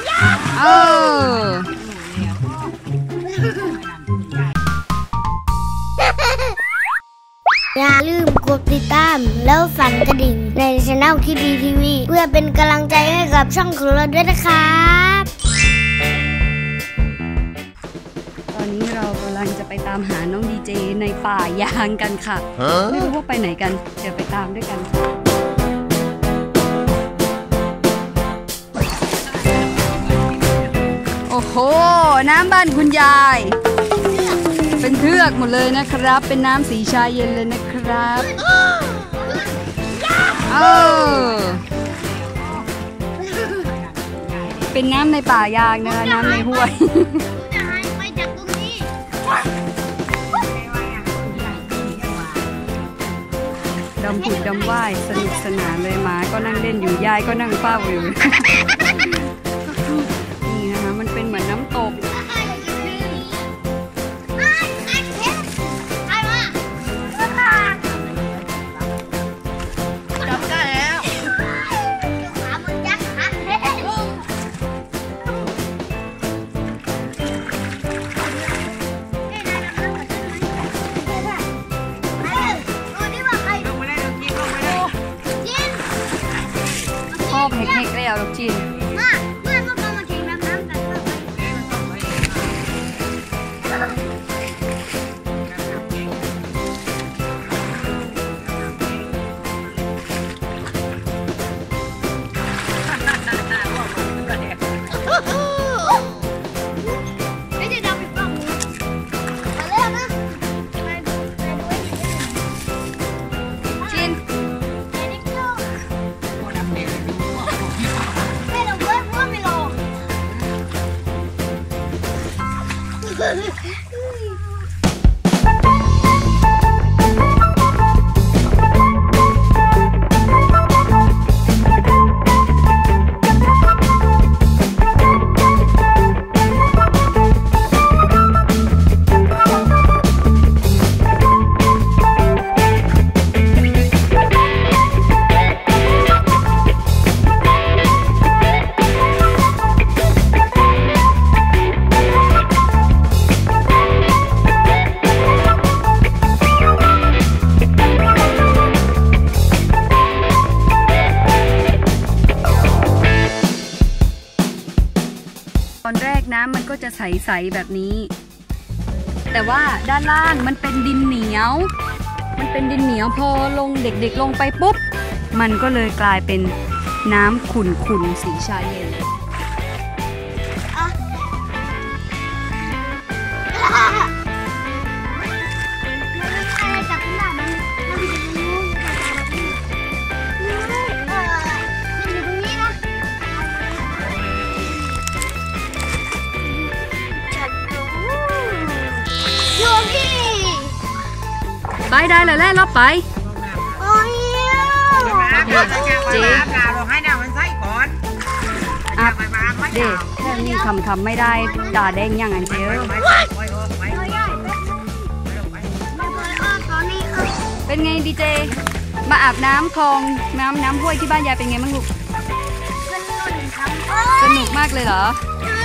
เอออย่าลืมกดติดตามแล้วสั่นกระดิ่งในช่องคิดดีทีวีเพื่อเป็นกำลังใจให้กับช่องของเราด้วยนะครับตอนนี้เรากำลังจะไปตามหาน้องดีเจในป่ายางกันค่ะไม่รู้ว่าไปไหนกันเดี๋ยวไปตามด้วยกันโอ้โหน้ำบ้านคุณยายเป็นเทือกหมดเลยนะครับเป็นน้ำสีชาเย็นเลยนะครับเป็นน้ำในป่ายางนะคะน้ำในห้วยดำผุดดำว่ายสนุกสนานเลยหมาก็นั่งเล่นอยู่ยายก็นั่งเฝ้าอยู่นี่นะคะมันเป็นเหมือนน้ำตกเฮกๆแล้วลูกจีนตอนแรกน้ำมันก็จะใสๆแบบนี้แต่ว่าด้านล่างมันเป็นดินเหนียวพอลงเด็กๆลงไปปุ๊บมันก็เลยกลายเป็นน้ำขุ่นๆสีชาเย็นไปได้เลยแล้วเราไปเจ๊ให้ดาวมันใส่ก่อนเด็กแค่นี้ทำไม่ได้ตาแดงยังไงเจ๊เป็นไงดีเจมาอาบน้ำคลองน้ำห้วยที่บ้านยายเป็นไงบ้างลูกสนุกมากเลยเหรอ